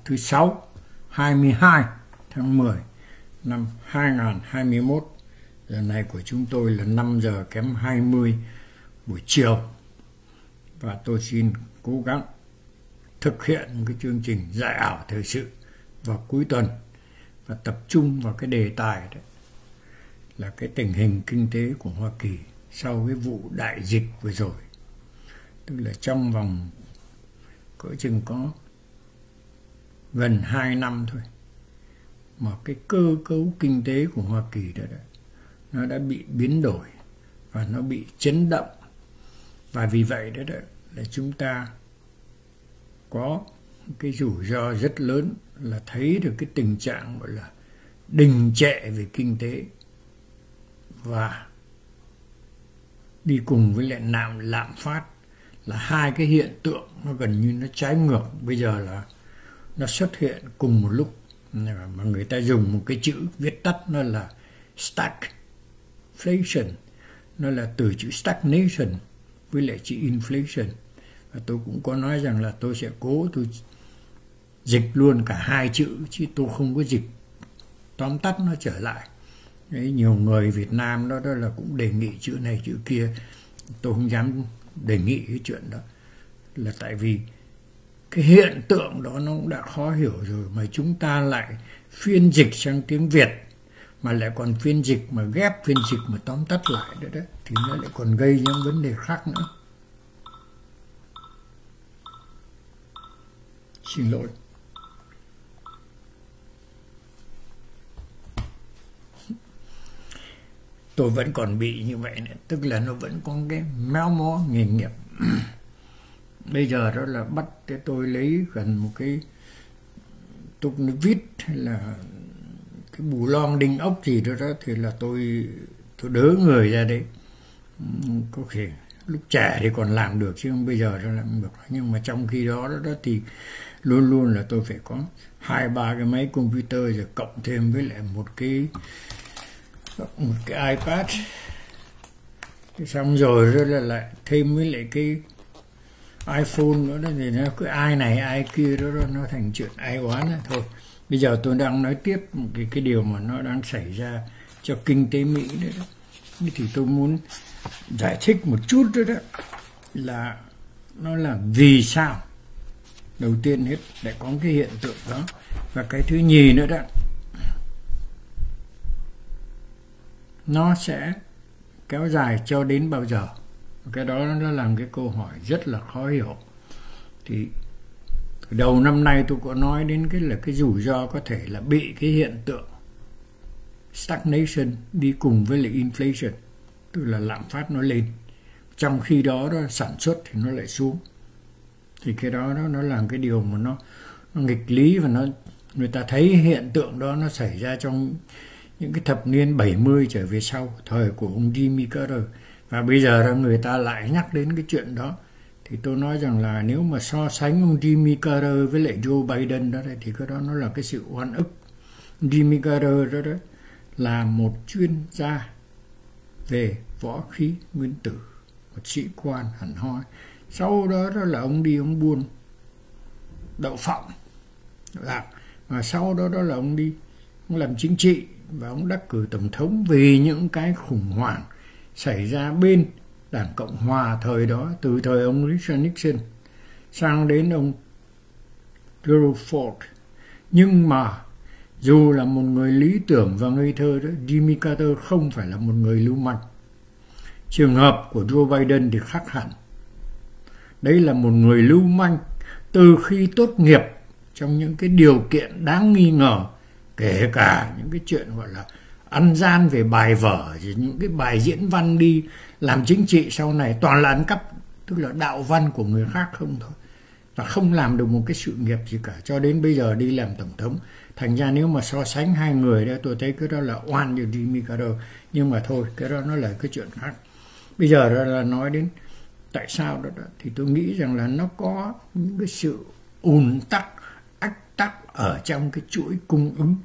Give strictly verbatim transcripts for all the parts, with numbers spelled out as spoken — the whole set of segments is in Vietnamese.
thứ sáu, hai mươi hai tháng mười năm hai nghìn không trăm hai mươi mốt. Giờ này của chúng tôi là năm giờ kém hai mươi buổi chiều. Và tôi xin cố gắng thực hiện cái chương trình dạy ảo thời sự vào cuối tuần và tập trung vào cái đề tài đấy là cái tình hình kinh tế của Hoa Kỳ sau cái vụ đại dịch vừa rồi. Tức là trong vòng cỡ chừng có gần hai năm thôi mà cái cơ cấu kinh tế của Hoa Kỳ đó, đó nó đã bị biến đổi và nó bị chấn động. Và vì vậy đó, đó là chúng ta có cái rủi ro rất lớn là thấy được cái tình trạng gọi là đình trệ về kinh tế và đi cùng với lại lạm lạm phát là hai cái hiện tượng nó gần như nó trái ngược. Bây giờ là nó xuất hiện cùng một lúc mà người ta dùng một cái chữ viết tắt nó là stagflation, nó là từ chữ stagnation với lại chữ inflation. Và tôi cũng có nói rằng là tôi sẽ cố tôi dịch luôn cả hai chữ chứ tôi không có dịch tóm tắt nó trở lại. Đấy, nhiều người Việt Nam đó, đó là cũng đề nghị chữ này chữ kia, tôi không dám đề nghị cái chuyện đó là tại vì cái hiện tượng đó nó cũng đã khó hiểu rồi mà chúng ta lại phiên dịch sang tiếng Việt mà lại còn phiên dịch mà ghép phiên dịch mà tóm tắt lại đó, đó thì nó lại còn gây những vấn đề khác nữa. Xin lỗi. Tôi vẫn còn bị như vậy nữa, tức là nó vẫn có cái méo mó nghề nghiệp. Bây giờ đó là bắt cái tôi lấy gần một cái tục vít hay là cái bù lon đinh ốc gì đó, đó thì là tôi tôi đỡ người ra đấy. Có thể lúc trẻ thì còn làm được chứ không bây giờ nó làm được. Nhưng mà trong khi đó, đó, đó thì luôn luôn là tôi phải có hai ba cái máy computer rồi cộng thêm với lại một cái một cái iPad, xong rồi đó là lại thêm với lại cái iPhone nữa đó, thì nó cứ ai này ai kia đó, đó nó thành chuyện ai oán đó. Thôi bây giờ tôi đang nói tiếp một cái, cái điều mà nó đang xảy ra cho kinh tế Mỹ đấy đó. Thì tôi muốn giải thích một chút đó, đó là nó là vì sao đầu tiên hết lại có cái hiện tượng đó, và cái thứ nhì nữa đó nó sẽ kéo dài cho đến bao giờ. Cái đó nó làm cái câu hỏi rất là khó hiểu. Thì đầu năm nay tôi có nói đến cái là cái rủi ro có thể là bị cái hiện tượng stagnation đi cùng với lại inflation, tức là lạm phát nó lên, trong khi đó, đó sản xuất thì nó lại xuống. Thì cái đó, đó nó làm cái điều mà nó, nó nghịch lý, và nó người ta thấy hiện tượng đó nó xảy ra trong những cái thập niên bảy mươi trở về sau, thời của ông Jimmy Carter. Và bây giờ là người ta lại nhắc đến cái chuyện đó. Thì tôi nói rằng là nếu mà so sánh ông Jimmy Carter với lại Joe Biden đó thì cái đó nó là cái sự oan ức. Jimmy Carter đó, đó là một chuyên gia về võ khí nguyên tử, một sĩ quan hẳn hoi. Sau đó đó là ông đi ông buôn đậu phộng, và sau đó đó là ông đi ông làm chính trị và ông đắc cử tổng thống vì những cái khủng hoảng xảy ra bên Đảng Cộng Hòa thời đó, từ thời ông Richard Nixon sang đến ông Gerald Ford. Nhưng mà dù là một người lý tưởng và ngây thơ đó, Jimmy Carter không phải là một người lưu manh. Trường hợp của Joe Biden thì khác hẳn. Đấy là một người lưu manh từ khi tốt nghiệp trong những cái điều kiện đáng nghi ngờ, kể cả những cái chuyện gọi là ăn gian về bài vở, những cái bài diễn văn đi làm chính trị sau này toàn là ăn cắp, tức là đạo văn của người khác không thôi, và không làm được một cái sự nghiệp gì cả cho đến bây giờ đi làm tổng thống. Thành ra nếu mà so sánh hai người đó, tôi thấy cái đó là oan cho Jimmy Carter. Nhưng mà thôi, cái đó nó là cái chuyện khác. Bây giờ đó là nói đến tại sao đó, đó thì tôi nghĩ rằng là nó có những cái sự ùn tắc, ách tắc ở trong cái chuỗi cung ứng.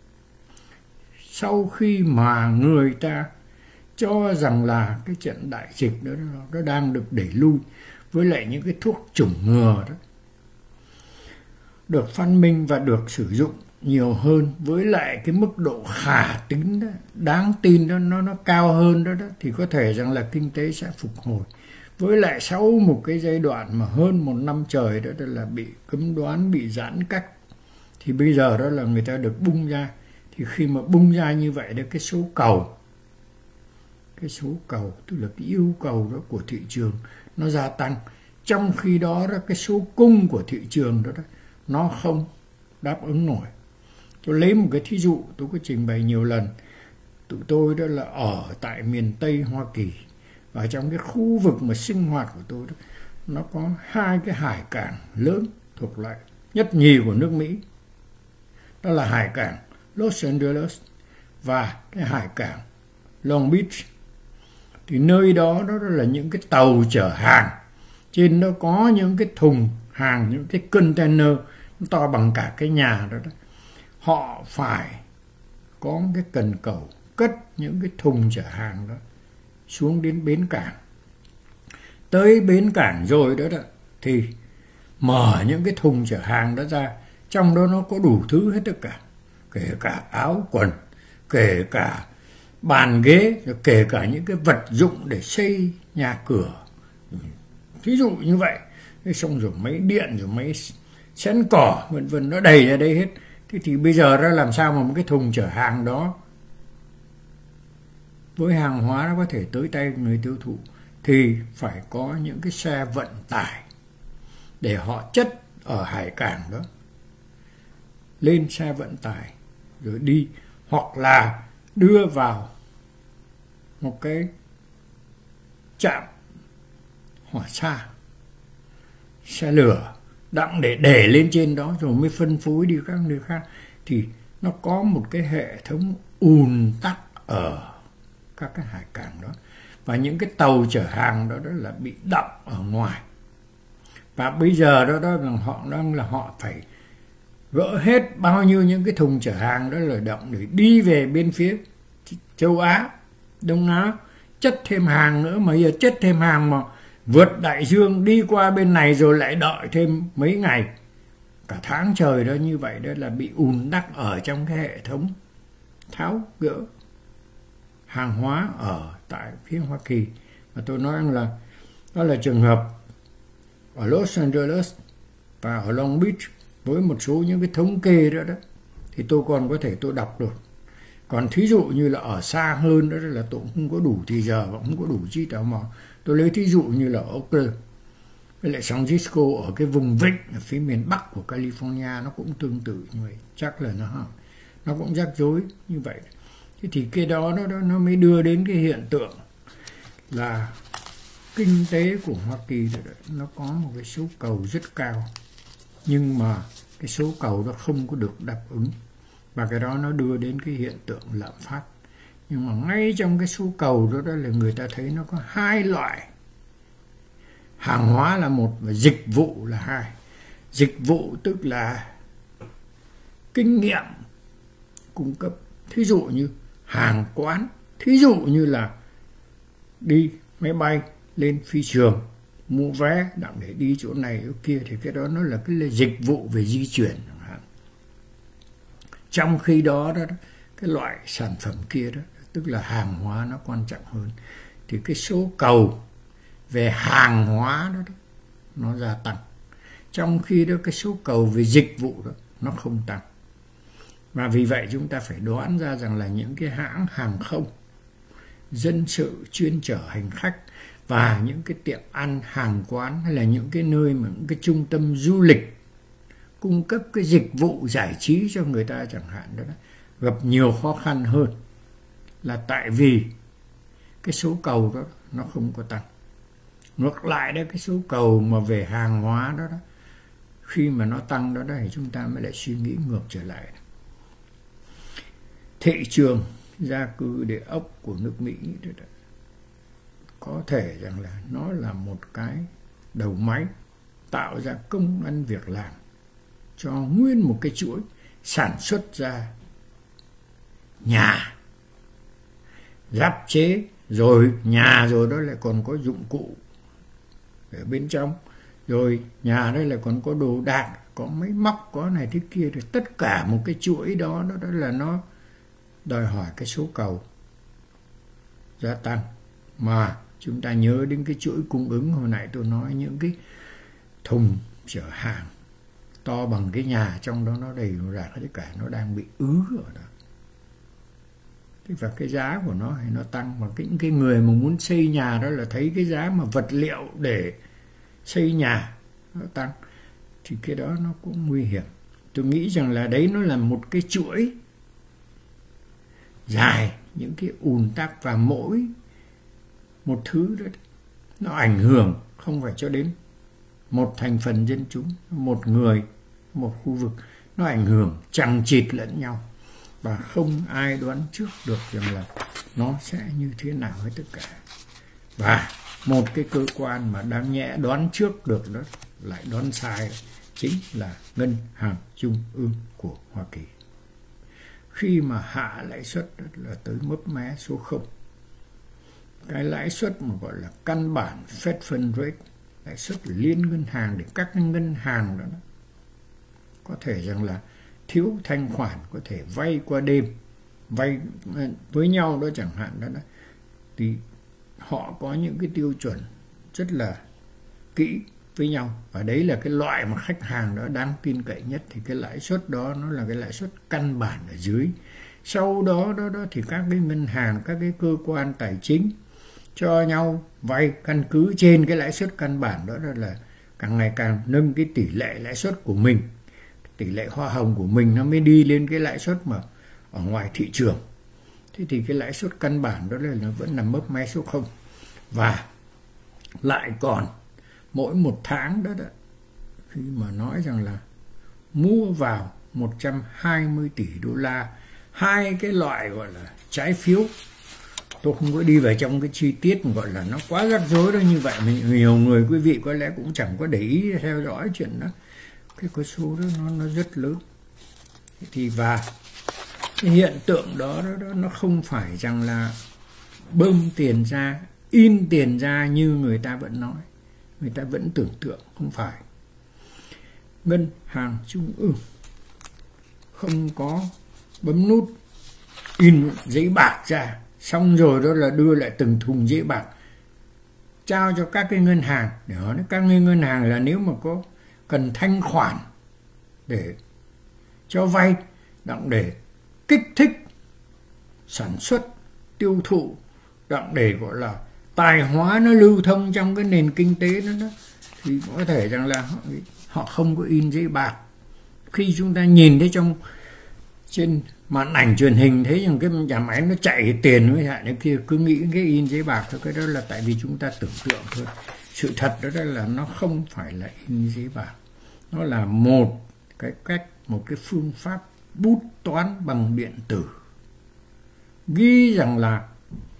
Sau khi mà người ta cho rằng là cái trận đại dịch đó nó đang được đẩy lui với lại những cái thuốc chủng ngừa đó, được phát minh và được sử dụng nhiều hơn, với lại cái mức độ khả tín đó, đáng tin đó, nó nó cao hơn đó, đó thì có thể rằng là kinh tế sẽ phục hồi. Với lại sau một cái giai đoạn mà hơn một năm trời đó, đó là bị cấm đoán, bị giãn cách, thì bây giờ đó là người ta được bung ra. Thì khi mà bung ra như vậy đó, cái số cầu cái số cầu tức là cái yêu cầu đó của thị trường nó gia tăng, trong khi đó, đó cái số cung của thị trường đó, đó nó không đáp ứng nổi. Tôi lấy một cái thí dụ tôi có trình bày nhiều lần. Tụi tôi đó là ở tại miền Tây Hoa Kỳ, và trong cái khu vực mà sinh hoạt của tôi đó, nó có hai cái hải cảng lớn thuộc loại nhất nhì của nước Mỹ. Đó là hải cảng Los Angeles và cái hải cảng Long Beach. Thì nơi đó đó là những cái tàu chở hàng, trên đó có những cái thùng hàng, những cái container nó to bằng cả cái nhà đó, đó. Họ phải có cái cần cầu cất những cái thùng chở hàng đó xuống đến bến cảng. Tới bến cảng rồi đó, đó thì mở những cái thùng chở hàng đó ra, trong đó nó có đủ thứ hết tất cả, kể cả áo quần, kể cả bàn ghế, kể cả những cái vật dụng để xây nhà cửa, thí dụ như vậy. Xong rồi máy điện, rồi máy xén cỏ, vân vân, nó đầy ra đây hết. Thế thì bây giờ ra làm sao mà một cái thùng chở hàng đó với hàng hóa nó có thể tới tay người tiêu thụ, thì phải có những cái xe vận tải để họ chất ở hải cảng đó, lên xe vận tải rồi đi, hoặc là đưa vào một cái trạm hỏa xa, xe lửa đặng để để lên trên đó rồi mới phân phối đi các nơi khác. Thì nó có một cái hệ thống ùn tắc ở các cái hải cảng đó, và những cái tàu chở hàng đó, đó là bị đọng ở ngoài. Và bây giờ đó đó là họ đang là họ phải gỡ hết bao nhiêu những cái thùng chở hàng đó là đọng để đi về bên phía châu Á, Đông Á, chất thêm hàng nữa. Mà giờ chất thêm hàng mà vượt đại dương đi qua bên này rồi lại đợi thêm mấy ngày, cả tháng trời đó, như vậy đó là bị ùn tắc ở trong cái hệ thống tháo gỡ hàng hóa ở tại phía Hoa Kỳ. Và tôi nói rằng là đó là trường hợp ở Los Angeles và ở Long Beach, với một số những cái thống kê đó đó thì tôi còn có thể tôi đọc được. Còn thí dụ như là ở xa hơn đó là tôi cũng không có đủ thì giờ và không có đủ trí tò mò. Tôi lấy thí dụ như là Oakland với lại San Francisco ở cái vùng vịnh ở phía miền Bắc của California, nó cũng tương tự như vậy. Chắc là nó nó cũng rắc rối như vậy. Thế thì cái đó nó nó mới đưa đến cái hiện tượng là kinh tế của Hoa Kỳ nó có một cái số cầu rất cao, nhưng mà cái số cầu đó không có được đáp ứng, và cái đó nó đưa đến cái hiện tượng lạm phát. Nhưng mà ngay trong cái số cầu đó, đó là người ta thấy nó có hai loại. Hàng hóa là một và dịch vụ là hai. Dịch vụ tức là kinh nghiệm cung cấp, thí dụ như hàng quán, thí dụ như là đi máy bay lên phi trường, mua vé đặng để đi chỗ này chỗ kia, thì cái đó nó là cái là dịch vụ về di chuyển. Trong khi đó, đó cái loại sản phẩm kia đó, tức là hàng hóa nó quan trọng hơn, thì cái số cầu về hàng hóa đó, đó nó gia tăng, trong khi đó cái số cầu về dịch vụ đó nó không tăng. Và vì vậy chúng ta phải đoán ra rằng là những cái hãng hàng không, dân sự chuyên chở hành khách, và những cái tiệm ăn, hàng quán, hay là những cái nơi mà những cái trung tâm du lịch cung cấp cái dịch vụ giải trí cho người ta chẳng hạn đó, đó gặp nhiều khó khăn hơn, là tại vì cái số cầu đó nó không có tăng. Ngược lại đó, cái số cầu mà về hàng hóa đó, đó khi mà nó tăng đó, đó thì chúng ta mới lại suy nghĩ ngược trở lại. Thị trường gia cư địa ốc của nước Mỹ đó, đó, có thể rằng là nó là một cái đầu máy tạo ra công ăn việc làm cho nguyên một cái chuỗi sản xuất ra nhà, giáp chế, rồi nhà rồi đó lại còn có dụng cụ ở bên trong, rồi nhà đây là còn có đồ đạc, có máy móc, có này thế kia, thì tất cả một cái chuỗi đó, đó đó là nó đòi hỏi cái số cầu gia tăng. Mà chúng ta nhớ đến cái chuỗi cung ứng hồi nãy tôi nói, những cái thùng chở hàng to bằng cái nhà, trong đó nó đầy đủ rạc, tất cả nó đang bị ứ ở đó. Thế và cái giá của nó thì nó tăng, và những cái người mà muốn xây nhà đó là thấy cái giá mà vật liệu để xây nhà nó tăng, thì cái đó nó cũng nguy hiểm. Tôi nghĩ rằng là đấy nó là một cái chuỗi dài những cái ùn tắc, và mỗi một thứ đó nó ảnh hưởng không phải cho đến một thành phần dân chúng, một người, một khu vực, nó ảnh hưởng chằng chịt lẫn nhau, và không ai đoán trước được rằng là nó sẽ như thế nào hết tất cả. Và một cái cơ quan mà đáng nhẽ đoán trước được đó lại đoán sai, chính là Ngân hàng Trung ương của Hoa Kỳ. Khi mà hạ lãi suất là tới mấp mé số không, cái lãi suất mà gọi là căn bản Fed Fund Rate, lãi suất liên ngân hàng, để các ngân hàng đó có thể rằng là thiếu thanh khoản, có thể vay qua đêm, vay với nhau đó chẳng hạn đó, đó thì họ có những cái tiêu chuẩn rất là kỹ với nhau, và đấy là cái loại mà khách hàng đó đáng tin cậy nhất. Thì cái lãi suất đó nó là cái lãi suất căn bản ở dưới. Sau đó đó đó thì các cái ngân hàng, các cái cơ quan tài chính cho nhau vay căn cứ trên cái lãi suất căn bản đó, đó là càng ngày càng nâng cái tỷ lệ lãi suất của mình, tỷ lệ hoa hồng của mình nó mới đi lên cái lãi suất mà ở ngoài thị trường. Thế thì cái lãi suất căn bản đó là nó vẫn nằm mấp mé số không, và lại còn mỗi một tháng đó, đó khi mà nói rằng là mua vào một trăm hai mươi tỷ đô la hai cái loại gọi là trái phiếu. Tôi không có đi vào trong cái chi tiết gọi là nó quá rắc rối đâu, như vậy mà nhiều người quý vị có lẽ cũng chẳng có để ý theo dõi chuyện đó. Cái con số đó nó, nó rất lớn. Thì và cái hiện tượng đó, đó, đó nó không phải rằng là bơm tiền ra, in tiền ra như người ta vẫn nói, người ta vẫn tưởng tượng, không phải. Ngân hàng Trung ương không có bấm nút in giấy bạc ra, xong rồi đó là đưa lại từng thùng giấy bạc trao cho các cái ngân hàng, để nói các ngân hàng là nếu mà có cần thanh khoản để cho vay, đặng để kích thích sản xuất, tiêu thụ, đặng để gọi là tài hóa nó lưu thông trong cái nền kinh tế đó, đó thì có thể rằng là họ, họ không có in giấy bạc. Khi chúng ta nhìn thấy trong trên màn ảnh truyền hình thấy rằng cái nhà máy nó chạy tiền với hạn cái kia, cứ nghĩ cái in giấy bạc thôi, cái đó là tại vì chúng ta tưởng tượng thôi. Sự thật đó là nó không phải là in giấy bạc, nó là một cái cách, một cái phương pháp bút toán bằng điện tử, ghi rằng là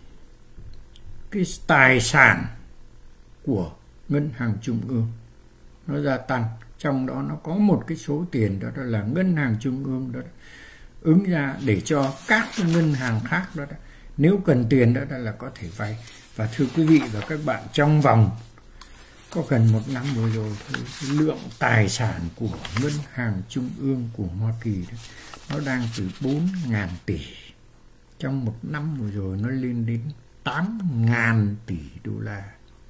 cái tài sản của Ngân hàng Trung ương nó gia tăng, trong đó nó có một cái số tiền đó, đó là Ngân hàng Trung ương đó, đó ứng ra để cho các ngân hàng khác đó, đó nếu cần tiền đó, đó là có thể vay. Và thưa quý vị và các bạn, trong vòng có gần một năm vừa rồi thôi, lượng tài sản của Ngân hàng Trung ương của Hoa Kỳ đó, nó đang từ bốn nghìn tỷ, trong một năm vừa rồi nó lên đến tám nghìn tỷ đô la.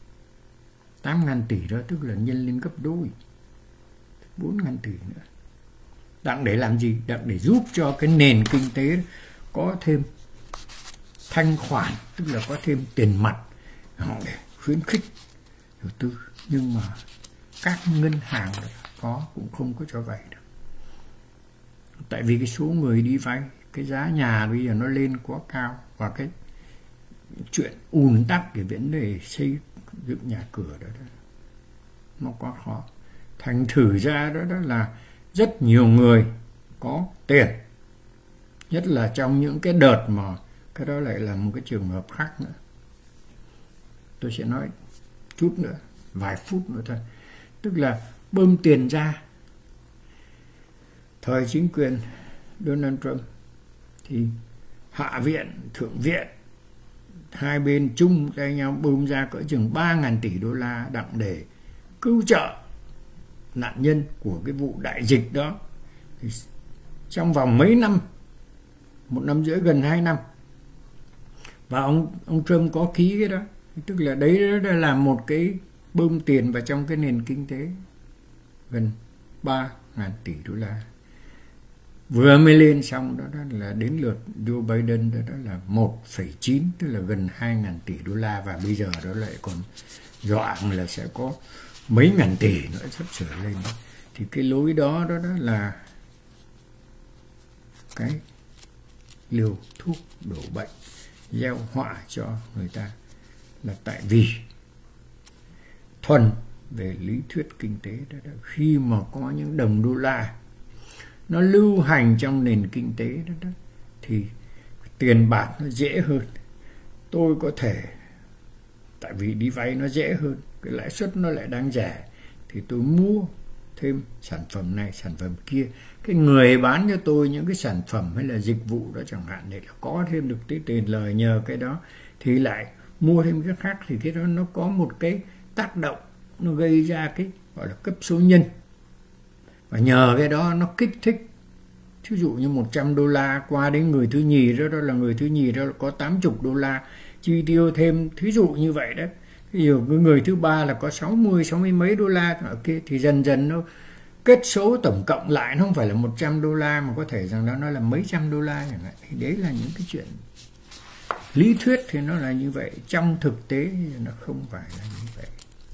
tám nghìn tỷ đó tức là nhân lên gấp đôi, bốn nghìn tỷ nữa. Đặng để làm gì? Đặng để giúp cho cái nền kinh tế có thêm thanh khoản, tức là có thêm tiền mặt để khuyến khích đầu tư. Nhưng mà các ngân hàng có cũng không có cho vay được. Tại vì cái số người đi vay, cái giá nhà bây giờ nó lên quá cao, và cái chuyện ùn tắc cái vấn đề xây dựng nhà cửa đó, đó nó quá khó. Thành thử ra đó, đó là rất nhiều người có tiền, nhất là trong những cái đợt mà cái đó lại là một cái trường hợp khác nữa. Tôi sẽ nói chút nữa, vài phút nữa thôi. Tức là bơm tiền ra. Thời chính quyền Donald Trump thì Hạ viện, Thượng viện hai bên chung tay nhau bơm ra cỡ chừng ba nghìn tỷ đô la đặng để cứu trợ nạn nhân của cái vụ đại dịch đó. Thì trong vòng mấy năm, một năm rưỡi, gần hai năm, và ông ông Trump có ký cái đó, tức là đấy đó là một cái bơm tiền vào trong cái nền kinh tế gần ba ngàn tỷ đô la. Vừa mới lên xong đó, đó là đến lượt Joe Biden đó, đó là một phẩy chín, tức là gần hai ngàn tỷ đô la, và bây giờ đó lại còn dọa là sẽ có mấy ngàn tỷ nữa sắp sửa lên. Thì cái lối đó đó, đó là cái liều thuốc đổ bệnh, gieo họa cho người ta, là tại vì thuần về lý thuyết kinh tế đó, đó, khi mà có những đồng đô la nó lưu hành trong nền kinh tế đó, đó thì tiền bạc nó dễ hơn. Tôi có thể, tại vì đi vay nó dễ hơn, cái lãi suất nó lại đang rẻ, thì tôi mua thêm sản phẩm này, sản phẩm kia. Cái người bán cho tôi những cái sản phẩm hay là dịch vụ đó chẳng hạn, để có thêm được cái tiền lời nhờ cái đó, thì lại mua thêm cái khác. Thì cái đó nó có một cái tác động, nó gây ra cái gọi là cấp số nhân, và nhờ cái đó nó kích thích. Thí dụ như một trăm đô la qua đến người thứ nhì đó, đó là người thứ nhì đó có tám mươi đô la chi tiêu thêm, thí dụ như vậy đó. Ví dụ người thứ ba là có sáu mươi, sáu mươi mấy đô la ở kia, thì dần dần nó kết số tổng cộng lại, nó không phải là một trăm đô la mà có thể rằng đó nó là mấy trăm đô la chẳng hạn. Thì đấy là những cái chuyện lý thuyết thì nó là như vậy, trong thực tế thì nó không phải là như vậy.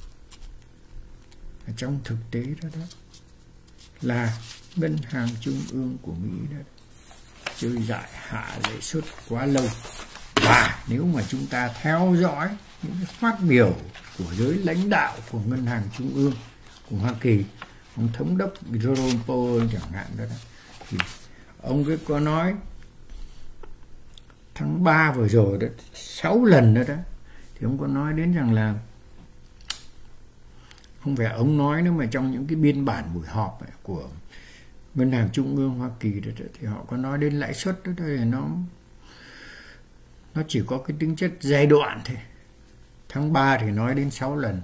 Trong thực tế đó đó là ngân hàng trung ương của Mỹ đó chơi dại hạ lãi suất quá lâu. Và nếu mà chúng ta theo dõi những cái phát biểu của giới lãnh đạo của ngân hàng trung ương của Hoa Kỳ, ông thống đốc Jerome Powell chẳng hạn đó, đó thì ông cứ có nói tháng ba vừa rồi đó, sáu lần đó đó, thì ông có nói đến rằng là, không phải ông nói nữa mà trong những cái biên bản buổi họp ấy, của ngân hàng trung ương Hoa Kỳ đó, đó, thì họ có nói đến lãi suất đó, đó thì nó nó chỉ có cái tính chất giai đoạn thôi. Tháng ba thì nói đến sáu lần,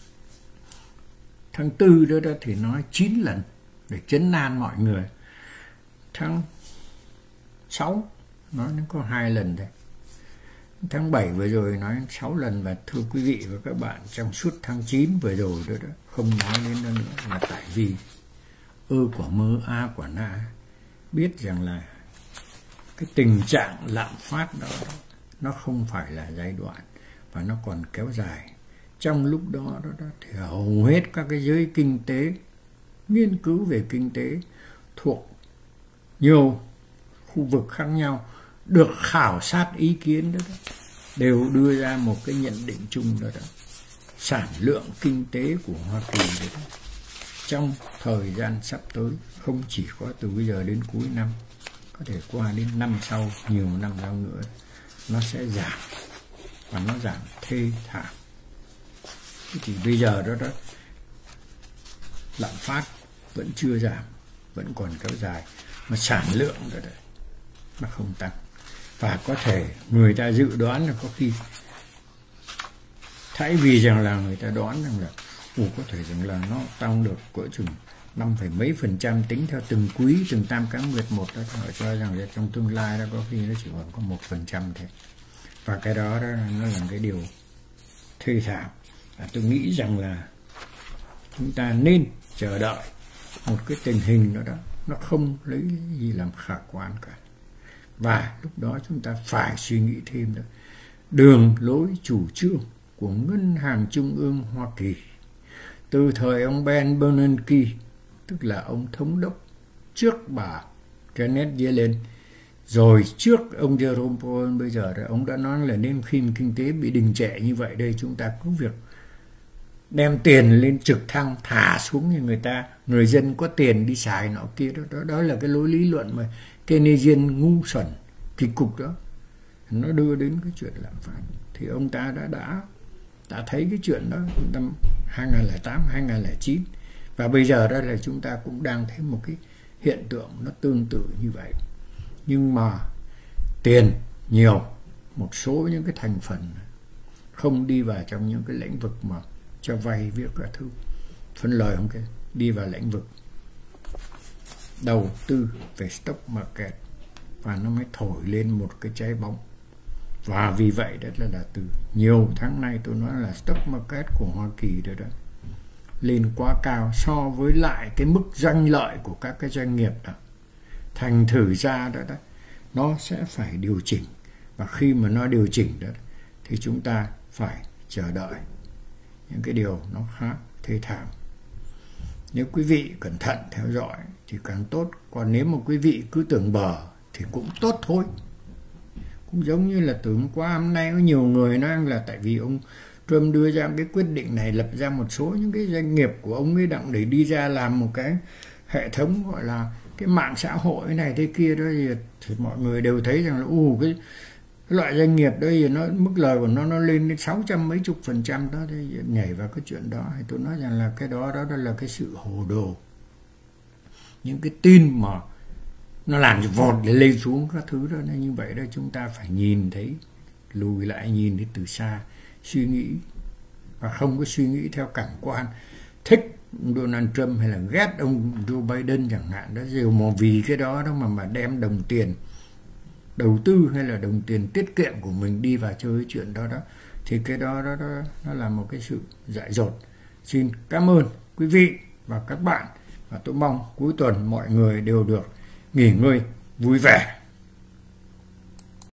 tháng tư đó, đó thì nói chín lần để trấn an mọi người, tháng sáu nói nó có hai lần thôi, tháng bảy vừa rồi nói sáu lần. Và thưa quý vị và các bạn, trong suốt tháng chín vừa rồi đó, đó không nói đến đó nữa, là tại vì ơ quả mơ a quả na biết rằng là cái tình trạng lạm phát đó nó không phải là giai đoạn, và nó còn kéo dài. Trong lúc đó, đó, đó thì hầu hết các cái giới kinh tế, nghiên cứu về kinh tế thuộc nhiều khu vực khác nhau, được khảo sát ý kiến đó, đó đều đưa ra một cái nhận định chung đó, đó. Sản lượng kinh tế của Hoa Kỳ đó, đó, trong thời gian sắp tới, không chỉ có từ bây giờ đến cuối năm, có thể qua đến năm sau, nhiều năm sau nữa, nó sẽ giảm, và nó giảm thê thảm. Thì bây giờ đó đó lạm phát vẫn chưa giảm, vẫn còn kéo dài, mà sản lượng đó, đó nó không tăng. Và có thể người ta dự đoán là có khi, thay vì rằng là người ta đoán rằng là ồ, có thể rằng là nó tăng được cỡ chừng năm phẩy mấy phần trăm tính theo từng quý, từng tam cá nguyệt một đó, họ cho rằng là trong tương lai đó có khi nó chỉ còn có một phần trăm thôi. Và cái đó, đó nó là cái điều thê thảm. À, tôi nghĩ rằng là chúng ta nên chờ đợi một cái tình hình đó, đó nó không lấy gì làm khả quan cả, và lúc đó chúng ta phải suy nghĩ thêm nữa. Đường lối chủ trương của ngân hàng trung ương Hoa Kỳ từ thời ông Ben Bernanke, tức là ông thống đốc trước bà Janet Yellen, rồi trước ông Jerome Powell bây giờ đó, ông đã nói là nên khi kinh tế bị đình trệ như vậy đây, chúng ta cứ việc đem tiền lên trực thăng thả xuống như người ta, người dân có tiền đi xài nọ kia đó. Đó, đó là cái lối lý luận mà Keynesian ngu xuẩn kỳ cục đó, nó đưa đến cái chuyện lạm phát. Thì ông ta đã đã đã thấy cái chuyện đó năm hai nghìn không trăm lẻ tám, hai nghìn không trăm lẻ chín, và bây giờ đó là chúng ta cũng đang thấy một cái hiện tượng nó tương tự như vậy. Nhưng mà tiền nhiều, một số những cái thành phần không đi vào trong những cái lĩnh vực mà cho vay viết cả thứ, phân lời không kể, đi vào lĩnh vực đầu tư về stock market, và nó mới thổi lên một cái trái bóng. Và vì vậy đó là, là từ nhiều tháng nay tôi nói là stock market của Hoa Kỳ đó, đó lên quá cao so với lại cái mức doanh lợi của các cái doanh nghiệp đó. Thành thử ra đó, đó nó sẽ phải điều chỉnh, và khi mà nó điều chỉnh đó thì chúng ta phải chờ đợi những cái điều nó khá thê thảm. Nếu quý vị cẩn thận theo dõi thì càng tốt, còn nếu mà quý vị cứ tưởng bờ thì cũng tốt thôi. Cũng giống như là từ hôm qua hôm nay có nhiều người nói là tại vì ông Trump đưa ra cái quyết định này, lập ra một số những cái doanh nghiệp của ông ấy đặng để đi ra làm một cái hệ thống gọi là cái mạng xã hội này thế kia đó, thì, thì mọi người đều thấy rằng là ù cái, cái loại doanh nghiệp đó thì nó mức lời của nó nó lên đến sáu trăm mấy chục phần trăm đó, thì nhảy vào cái chuyện đó thì tôi nói rằng là cái đó đó, đó là cái sự hồ đồ. Những cái tin mà nó làm cho vọt để lên xuống các thứ đó, nên như vậy đó chúng ta phải nhìn thấy, lùi lại nhìn thấy từ xa, suy nghĩ, và không có suy nghĩ theo cảm quan thích Donald Trump hay là ghét ông Joe Biden chẳng hạn đó, đều mà vì cái đó đó mà mà đem đồng tiền đầu tư hay là đồng tiền tiết kiệm của mình đi vào chơi cái chuyện đó đó, thì cái đó đó, đó nó là một cái sự dại dột. Xin cảm ơn quý vị và các bạn, và tôi mong cuối tuần mọi người đều được nghỉ ngơi vui vẻ.